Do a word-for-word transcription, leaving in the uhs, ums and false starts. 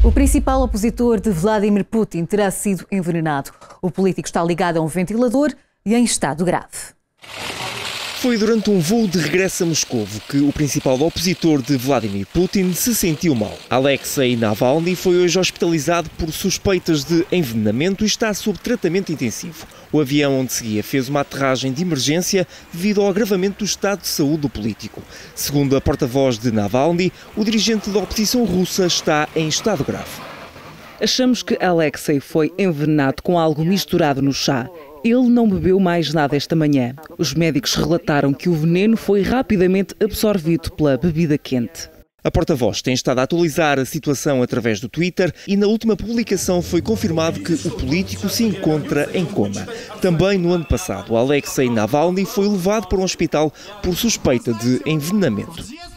O principal opositor de Vladimir Putin terá sido envenenado. O político está ligado a um ventilador e em estado grave. Foi durante um voo de regresso a Moscovo que o principal opositor de Vladimir Putin se sentiu mal. Alexei Navalny foi hoje hospitalizado por suspeitas de envenenamento e está sob tratamento intensivo. O avião onde seguia fez uma aterragem de emergência devido ao agravamento do estado de saúde do político. Segundo a porta-voz de Navalny, o dirigente da oposição russa está em estado grave. Achamos que Alexei foi envenenado com algo misturado no chá. Ele não bebeu mais nada esta manhã. Os médicos relataram que o veneno foi rapidamente absorvido pela bebida quente. A porta-voz tem estado a atualizar a situação através do Twitter e na última publicação foi confirmado que o político se encontra em coma. Também no ano passado, Alexei Navalny foi levado para um hospital por suspeita de envenenamento.